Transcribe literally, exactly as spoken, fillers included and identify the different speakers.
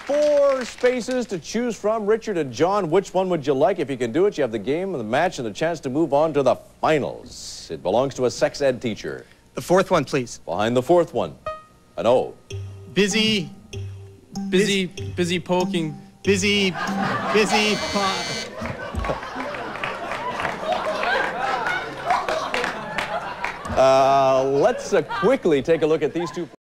Speaker 1: four spaces to choose from. Richard and John, which one would you like? If you can do it, you have the game and the match and the chance to move on to the finals. It belongs to a sex ed teacher.
Speaker 2: The fourth one, please.
Speaker 1: Behind the fourth one, an O.
Speaker 2: Busy.
Speaker 3: Busy, busy poking.
Speaker 2: Busy, busy.
Speaker 1: Uh, let's uh, quickly take a look at these two.